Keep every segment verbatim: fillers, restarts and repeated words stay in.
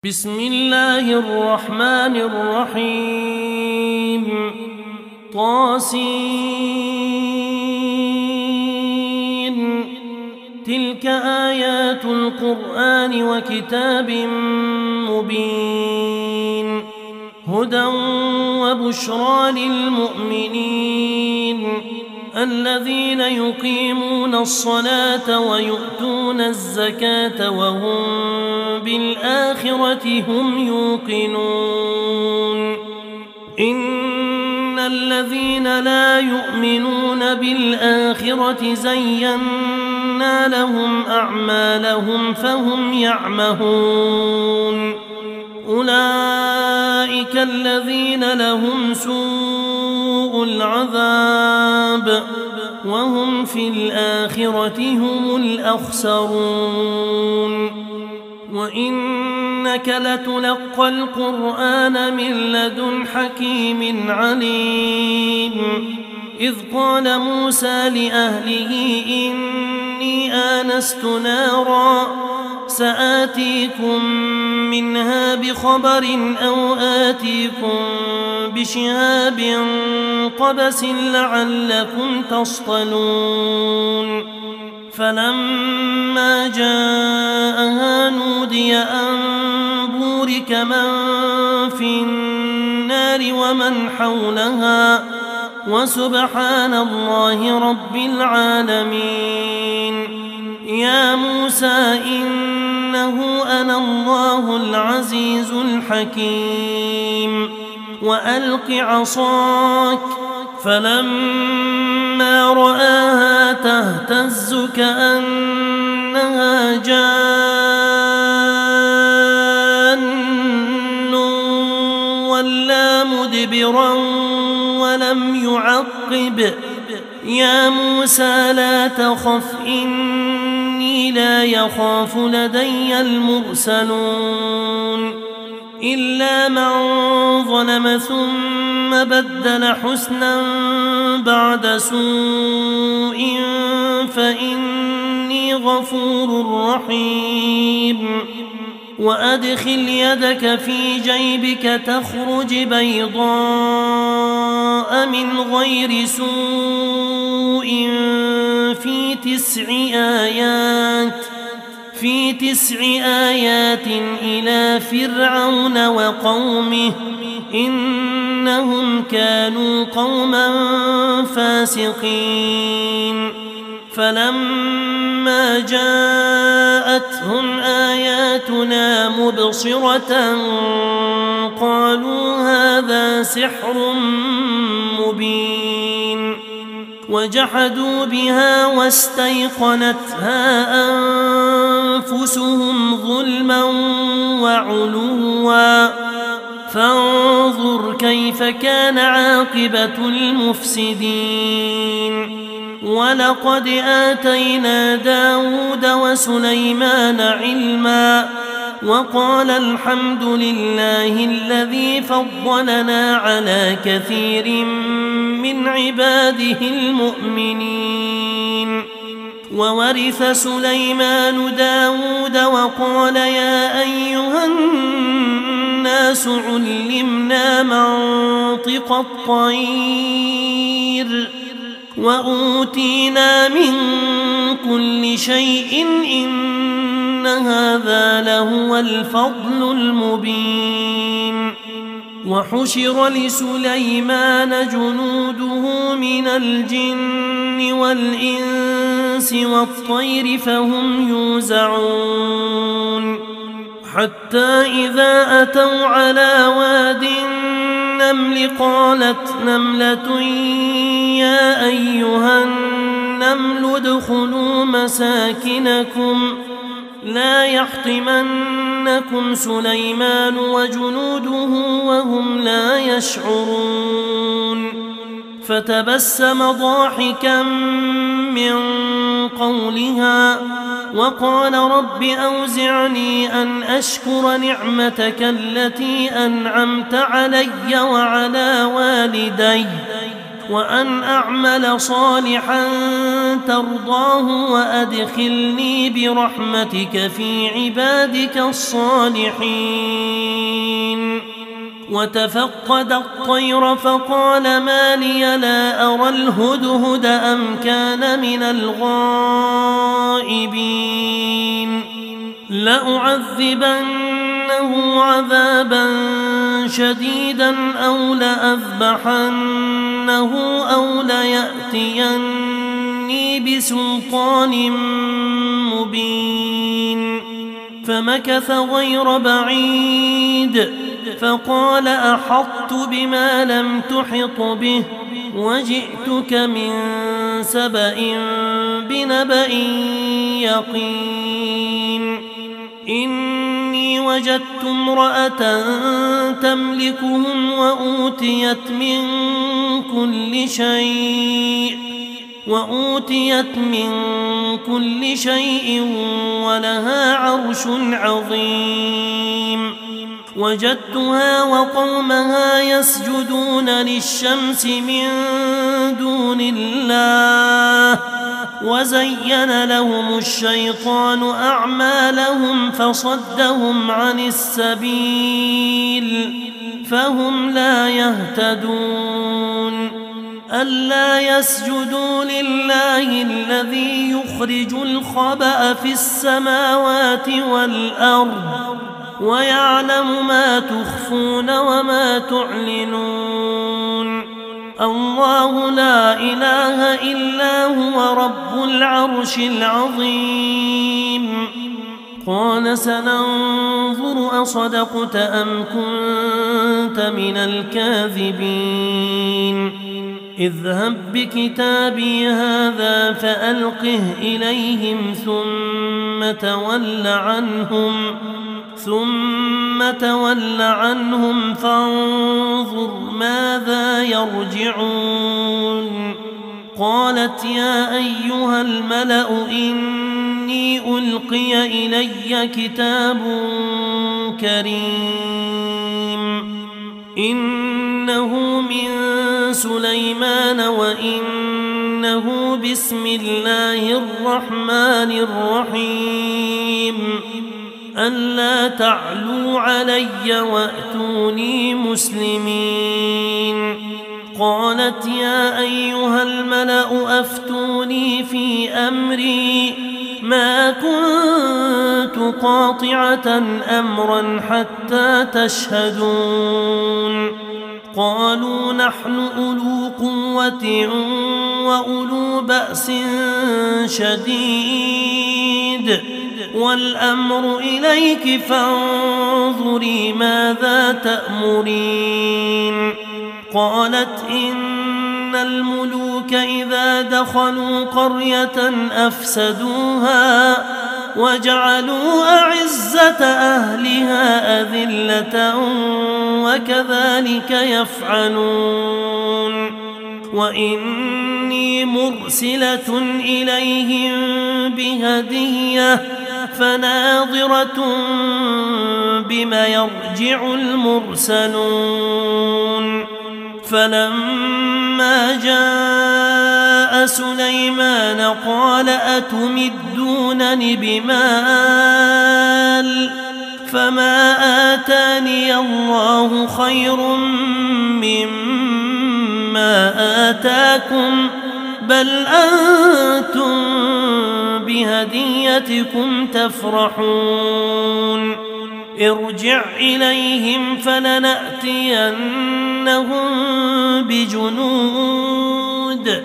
بسم الله الرحمن الرحيم طاسين تلك آيات القرآن وكتاب مبين هدى وبشرى للمؤمنين الذين يقيمون الصلاة ويؤتون الزكاة وهم بالآخرة هم يوقنون إن الذين لا يؤمنون بالآخرة زينا لهم أعمالهم فهم يعمهون أولئك الذين لهم سوء العذاب وهم في الآخرة هم الأخسرون وإنك لتلقى القرآن من لدن حكيم عليم إذ قال موسى لأهله إني آنست نارا سآتيكم منها بخبر أو آتيكم بشهاب قبس لعلكم تصطلون فلما جاءها نودي أن بورك من في النار ومن حولها وسبحان الله رب العالمين يا موسى إنه أنا الله العزيز الحكيم وألق عصاك فلما رآها تهتز كأنها جان ولا مدبرا ولم يعقب يا موسى لا تخف إني لا يخاف لدي المرسلون إلا من ظلم ثم بدل حسنا بعد سوء فإني غفور رحيم وأدخل يدك في جيبك تخرج بيضاء من غير سوء في تسع آيات في تسع آيات إلى فرعون وقومه إنهم كانوا قوما فاسقين فلما جاءتهم آياتنا مبصرة قالوا هذا سحر مبين وجحدوا بها واستيقنتها أنفسهم ظلما وعلوا فانظر كيف كان عاقبة المفسدين ولقد آتينا داود وسليمان علما وقال الحمد لله الذي فضلنا على كثير من عباده المؤمنين وورث سليمان داود وقال يا أيها الناس علمنا منطق الطير وأوتينا من كل شيء إن هذا لهو الفضل المبين وحشر لسليمان جنوده من الجن والإنس والطير فهم يوزعون حتى إذا أتوا على واد النمل قالت نملة يا أيها النمل ادخلوا مساكنكم لا يحطمنكم سليمان وجنوده وهم لا يشعرون فتبسم ضاحكا من قولها وقال رب أوزعني أن أشكر نعمتك التي أنعمت علي وعلى والدي وأن أعمل صالحا ترضاه وأدخلني برحمتك في عبادك الصالحين. وتفقد الطير فقال ما لي لا أرى الهدهد أم كان من الغائبين لأعذبنه عذابا شديدا أو لأذبحنه أو ليأتيني بسلطان مبين. فمكث غير بعيد فقال أحطت بما لم تحط به وجئتك من سبأ بنبأ يقين. إني وجدت امرأة تملكهم وأوتيت من كل شيء وأوتيت من كل شيء ولها عرش عظيم. وجدتها وقومها يسجدون للشمس من دون الله وزين لهم الشيطان أعمالهم فصدهم عن السبيل فهم لا يهتدون. ألا يسجدوا لله الذي يخرج الخبأ في السماوات والأرض ويعلم ما تخفون وما تعلنون. الله لا إله إلا هو رب العرش العظيم. قال سننظر أصدقت أم كنت من الكاذبين. اذهب بكتابي هذا فألقه إليهم ثم تول عنهم ثم تول عنهم فانظر ماذا يرجعون. قالت يا أيها الملأ إني ألقي إلي كتاب كريم إنه من سليمان وإنه بسم الله الرحمن الرحيم ألا تعلوا علي وأتوني مسلمين. قالت يا أيها الملأ أفتوني في أمري ما كنت قاطعة أمرا حتى تشهدون. قالوا نحن أولو قوة وأولو بأس شديد والأمر إليك فانظري ماذا تأمرين. قالت إن الملوك إذا دخلوا قرية أفسدوها وجعلوا أعزة أهلها أذلة وكذلك يفعلون. وإني مرسلة إليهم بهدية فناظرة بما يرجع المرسلون. فلما جاء سليمان قال أتمدونني بمال فما آتاني الله خير مما آتاكم بل أنتم بهديتكم تفرحون. ارجع إليهم فلنأتينهم بجنود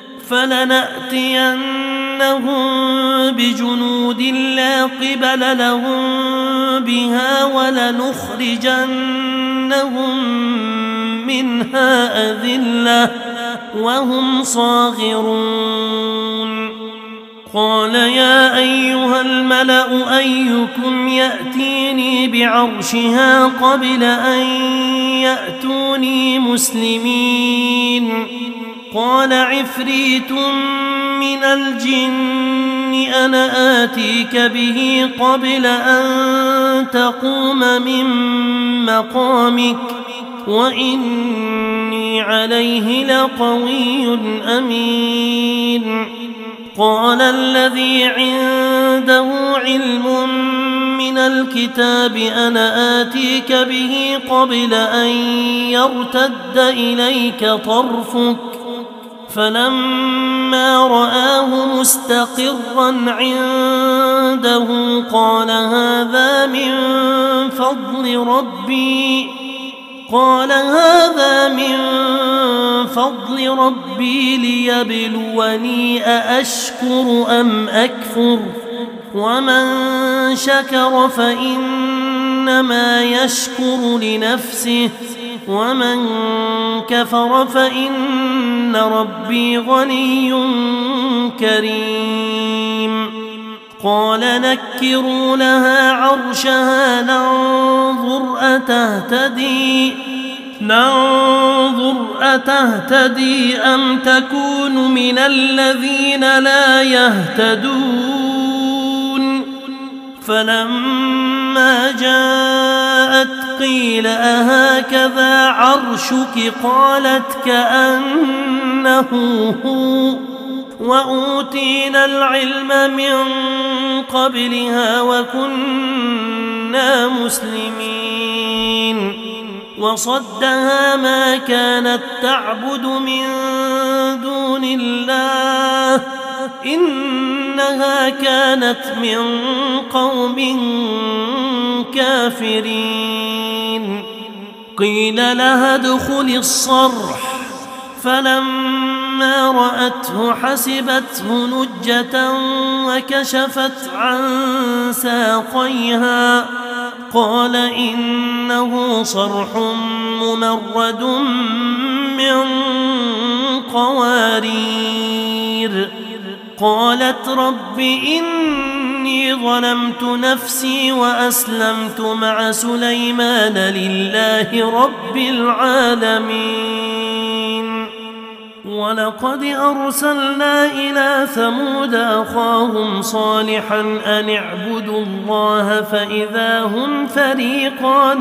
فلنأتينهم بجنود لا قبل لهم بها ولنخرجنهم منها أذلة وهم صاغرون. قال يا أيها الملأ أيكم يأتيني بعرشها قبل أن يأتوني مسلمين. قال عفريت من الجن أنا آتيك به قبل أن تقوم من مقامك وإني عليه لقوي أمين. قال الذي عنده علم من الكتاب أنا آتيك به قبل أن يرتد إليك طرفك فلما رآه مستقرا عنده قال هذا من فضل ربي قال هذا من فضل ربي ليبلوني أأشكر أم أكفر ومن شكر فإنما يشكر لنفسه ومن كفر فإن ربي غني كريم. قال نكروا لها عرشها ننظر أتهتدي ننظر أتهتدي أم تكون من الذين لا يهتدون. فلما جاءت قيل أهكذا عرشك قالت كأنه هو وأوتينا العلم من قبلها وكنا مسلمين. وصدها ما كانت تعبد من دون الله إنها كانت من قوم كافرين. قيل لها ادخل الصرح فلما رأته حسبته لجة وكشفت عن ساقيها قال إنه صرح ممرد من قوارير. قالت رب إني ظلمت نفسي وأسلمت مع سليمان لله رب العالمين. ولقد أرسلنا إلى ثمود أخاهم صالحا أن اعبدوا الله فإذا هم فريقان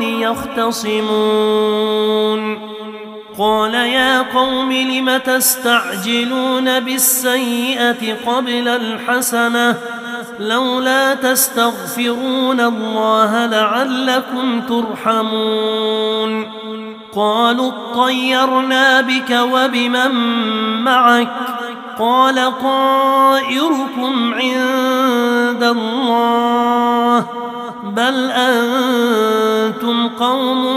يختصمون. قال يا قوم لم تستعجلون بالسيئة قبل الحسنة لولا تستغفرون الله لعلكم ترحمون. قالوا اطيرنا بك وبمن معك قال طائركم عند الله بل أنتم قوم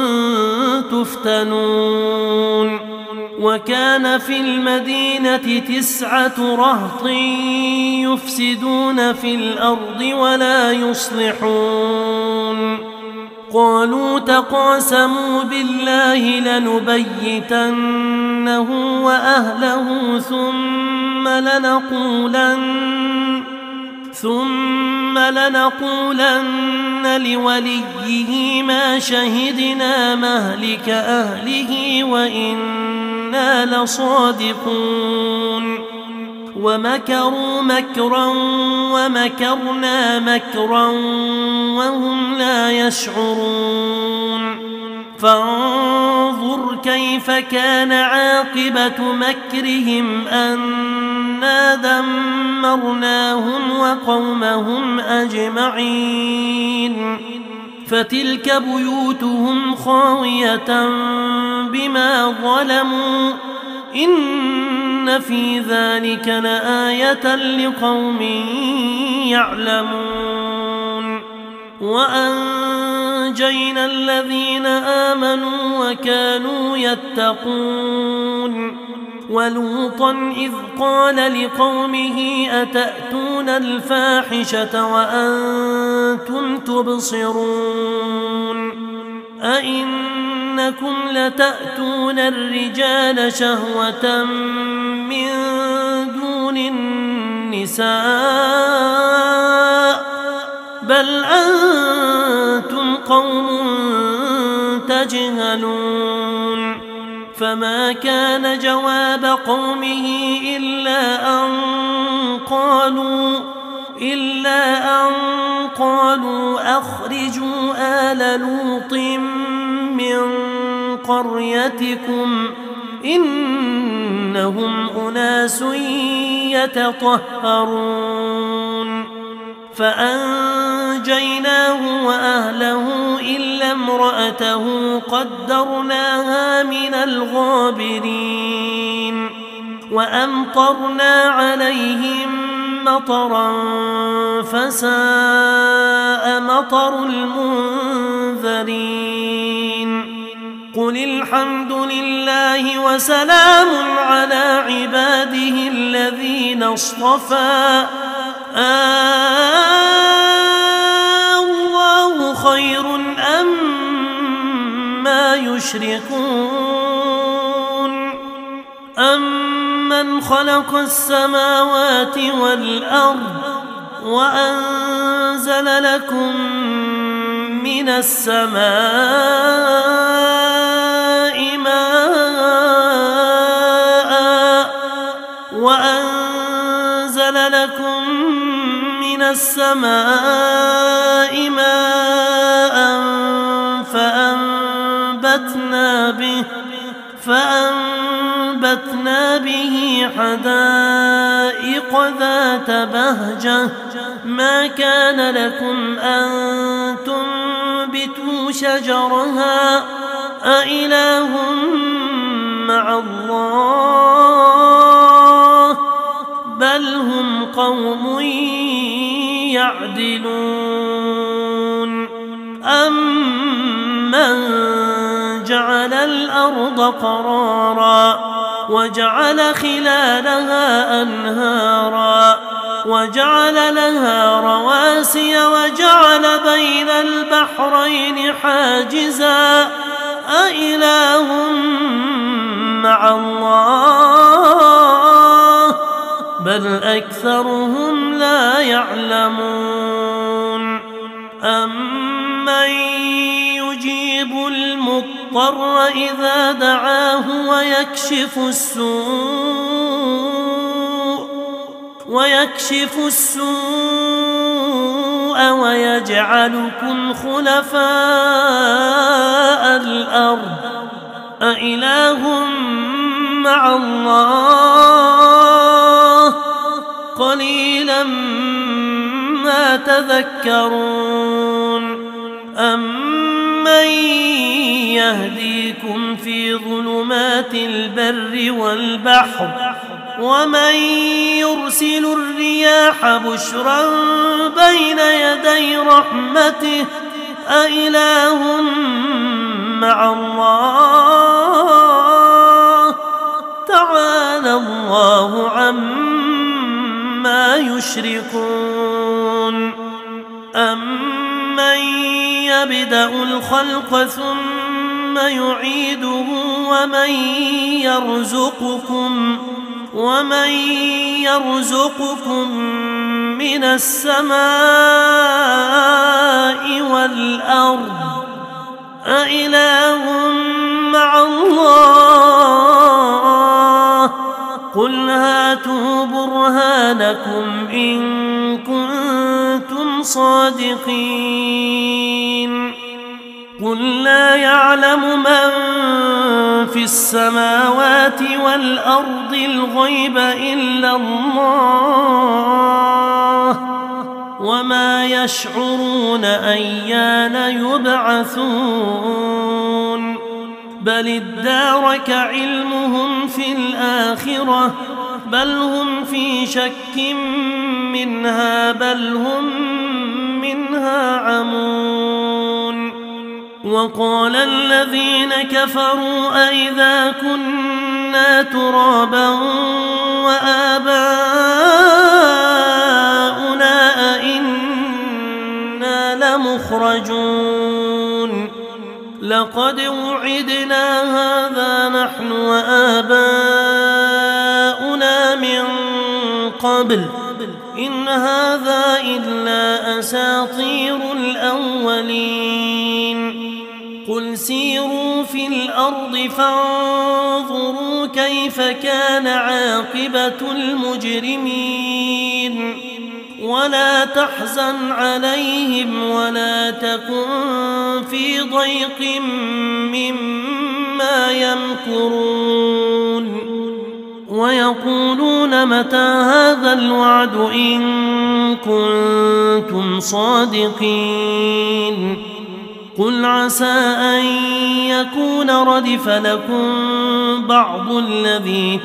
تفتنون. وكان في المدينة تسعة رهط يفسدون في الأرض ولا يصلحون. قالوا تقاسموا بالله لنبيتنه وأهله ثم لنقولن ثم لنقولن لوليه ما شهدنا مهلك أهله وإنا لصادقون. ومكروا مكرا ومكرنا مكرا وهم لا يشعرون. فانظر كيف كان عاقبة مكرهم أنا دمرناهم وقومهم أجمعين. فتلك بيوتهم خاوية بما ظلموا إن في ذلك لآية لقوم يعلمون. وأنجينا الذين آمنوا وكانوا يتقون. ولوطا إذ قال لقومه أتأتون الفاحشة وأنتم تبصرون أئنكم لتأتون الرجال شهوة من دون النساء بل أنتم قوم تجهلون. فما كان جواب قومه إلا أن قالوا إلا أن قالوا أخرجوا آل لوط من قريتكم إنهم أناس يتطهرون فأنجيناه وأهله إلا امرأته قدرناها من الغابرين وأمطرنا عليهم مطرا فساء مطر المنذرين قل الحمد لله وسلام على عباده الذين اصطفى الله خير أما يشركون أمن خلق السماوات والأرض وأنزل لكم من السماء ماء وأنزل لكم من السماء ماء فأنبتنا به فأنبتنا به حدائق ذات بهجة ما كان لكم أن تنبتوا شجرها أإله مع الله بل هم قوم يعدلون أمن جعل الأرض قرارا وجعل خلالها أنهارا وجعل لها رواسي وجعل بين البحرين حاجزا أإله مع الله بل أكثرهم لا يعلمون أمن يجيب المضطر إذا دعاه ويكشف السوء ويكشف السوء ويجعلكم خلفاء الأرض أإله مع الله قليلا ما تذكرون أمن يهديكم في ظلمات البر والبحر ومن يرسل الرياح بشرا بين يدي رحمته أإله مع الله تعالى الله عما يشركون أمن يبدأ الخلق ثم يعيده ومن يرزقكم ومن يرزقكم من السماء والأرض أإله مع الله قل هاتوا برهانكم إن كنتم صادقين قل لا يعلم من في السماوات والأرض الغيب إلا الله وما يشعرون أيان يبعثون بل ادارك علمهم في الآخرة بل هم في شك منها بل هم منها عمون وقال الذين كفروا أئذا كنا ترابا وآباؤنا أئنا لمخرجون لقد وعدنا هذا نحن وآباؤنا من قبل إن هذا إلا أساطير الأولين قل سيروا في الأرض فانظروا كيف كان عاقبة المجرمين ولا تحزن عليهم ولا تكن في ضيق مما ما يمكرون ويقولون متى هذا الوعد إن كنتم صادقين قل عسى أن يكون ردف لكم بعض الذي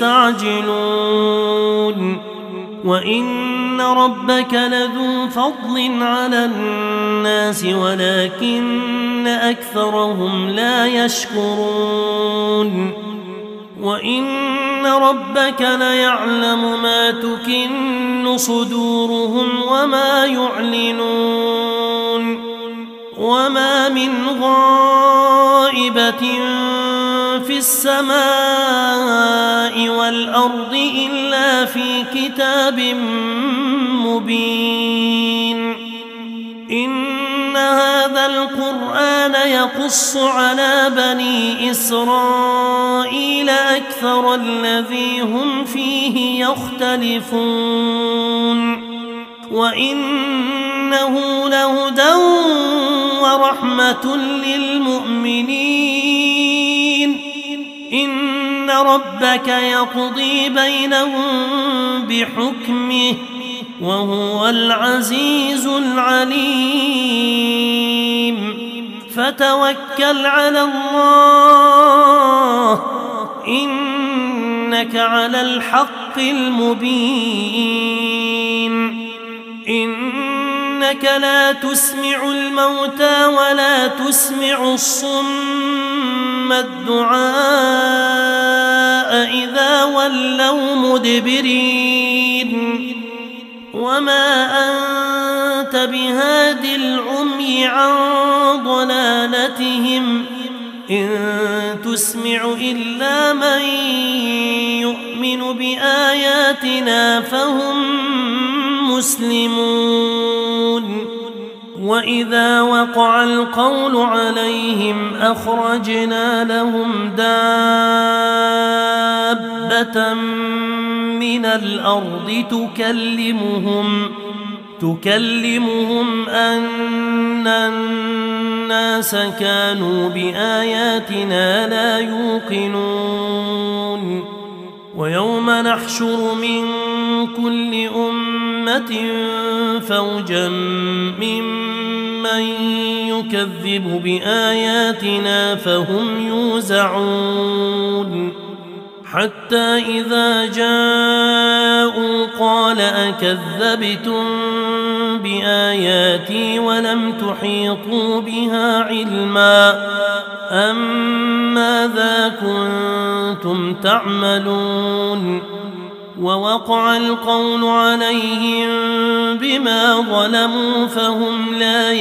تستعجلون وإن ربك لذو فضل على الناس ولكن أكثرهم لا يشكرون وإن ربك ليعلم ما تكن صدورهم وما يعلنون وما من غائبة في السماء والأرض إلا في كتاب مبين إن هذا القرآن يقص على بني إسرائيل أكثر الذي هم فيه يختلفون وإنه لهدى ورحمة للمؤمنين إن ربك يقضي بينهم بحكمه وهو العزيز العليم فتوكل على الله إنك على الحق المبين إنك لا تسمع الموتى ولا تسمع الصم الدعاء إذا ولوا مدبرين وما أنت بهاد العمي عن ضلالتهم إن تسمع إلا من يؤمن بآياتنا فهم مسلمون وإذا وقع القول عليهم أخرجنا لهم دابة من الأرض تكلمهم تكلمهم أن الناس كانوا بآياتنا لا يوقنون ويوم نحشر من كل أمة فوجا ممن يكذب بآياتنا فهم يوزعون حتى إذا جاءوا قال أكذبتم بآياتي ولم تحيطوا بها علما أم ماذا كنتم تعملون ووقع القول عليهم بما ظلموا فهم لا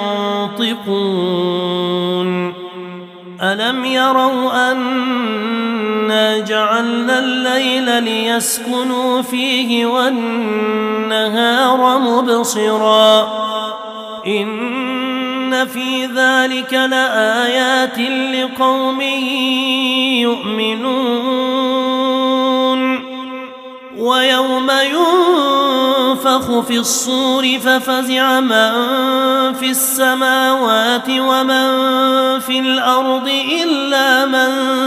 ينطقون ألم يروا أنا جعلنا الليل ليسكنوا فيه والنهار مبصرا إن في ذلك لآيات لقوم يؤمنون ويوم ينفخ في الصور ففزع من في السماوات ومن في الأرض إلا من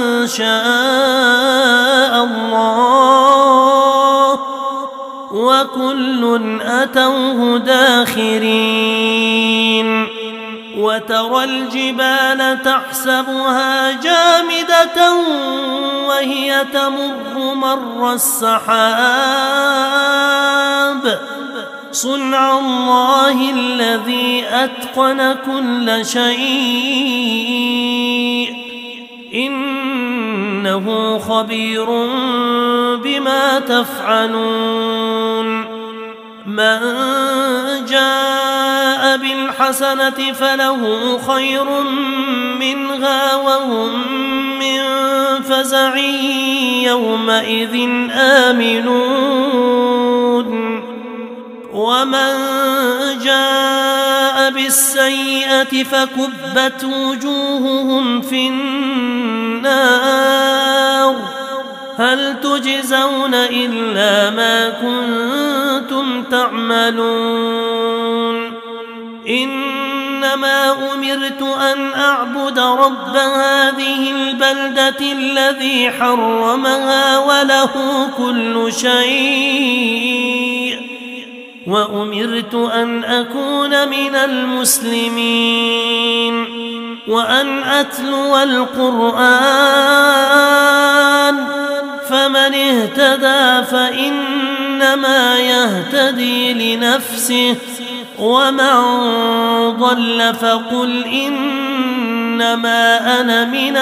شاء الله وكل أتوه داخرين وترى الجبال تحسبها جامدة وهي تمر مر السحاب صنع الله الذي أتقن كل شيء إنه خبير بما تفعلون من جاء بالحسنة فله خير منها وهم من فزع يومئذ آمنون ومن جاء بالسيئة فكبت وجوههم في النار هل تجزون إلا ما كنتم تعملون إن إنما أمرت أن أعبد رب هذه البلدة الذي حرمها وله كل شيء وأمرت أن أكون من المسلمين وأن أتلو القرآن فمن اهتدى فإنما يهتدي لنفسه ومن ضل فقل إنما أنا من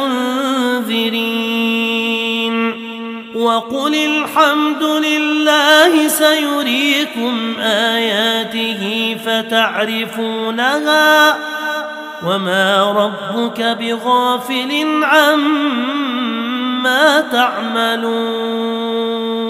المنذرين وقل الحمد لله سيريكم آياته فتعرفونها وما ربك بغافل عما تعملون